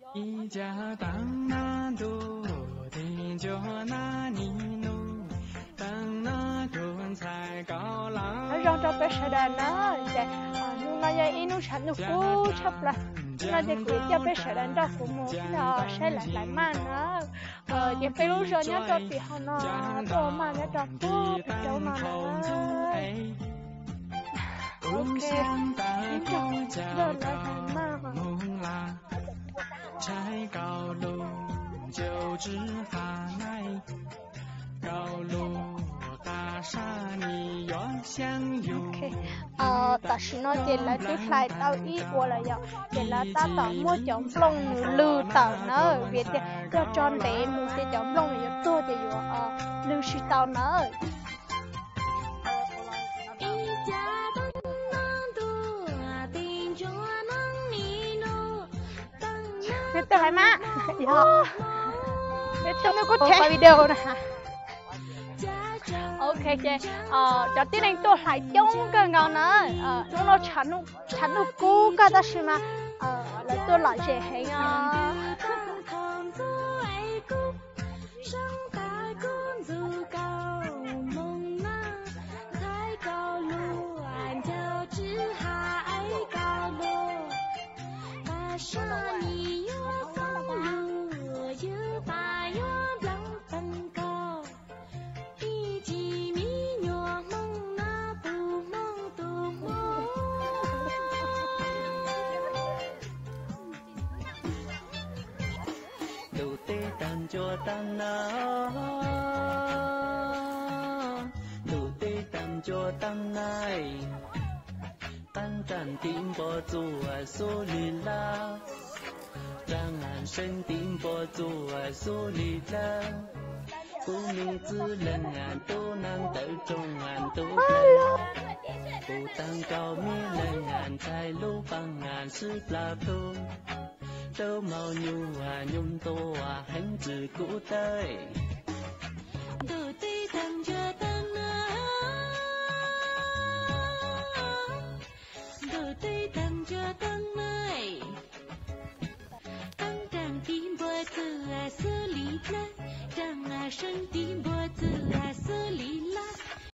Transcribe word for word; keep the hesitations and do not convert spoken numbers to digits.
一家当那多天就那尼努当那顿才高朗 nó rong trong bé sợi đàn nó để nhưng mà giờ inu chặt nó cú chắp là nó để cứ cho bé sợi đàn ra của một đó sẽ lại lại mà nó ờ giờ bé lúc rồi nhớ cho bị họ nó to mà nhớ cho cú bị đâu mà nó ok em chọn giờ lại thành mà trái cao lù 就知它来高楼大厦你远相拥 ok ờ ta chỉ nói chỉ là tôi lại tao ít qua là giờ chỉ là ta tao mua chọn lông lư tao nó việc cho tròn để mua cái chọn lông này tôi thì vừa ờ lư sĩ tao nó biết tôi hay má dạ biết tôi nó có thể video nè ok chị ờ cho tiếng anh tôi lại chống cái ngon nữa ờ nó nó chắn nó chắn nó cú cái đó xí mà ờ là tôi lại sẽ hay à cho tan na đủ tê tan cho tan này tan tràn tim bỏ dù ở số lì la rang ngàn sinh tim bỏ dù ở số lì la cô mi tư lần ngàn tô năng tự trong ngàn tô cô tăng cao mi lần ngàn thay lô bằng ngàn sức là thôn đâu màu nhu à nhung tô à hành từ cũ tới đủ tê tăng cho